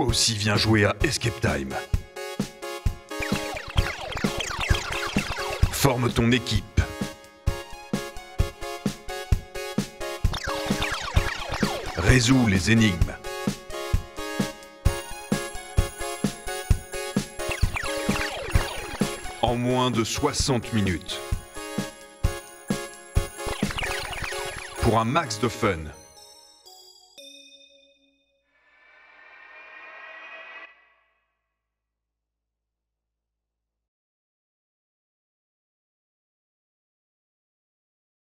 aussi viens jouer à Escape Time. Forme ton équipe. Résous les énigmes. En moins de 60 minutes. Pour un max de fun.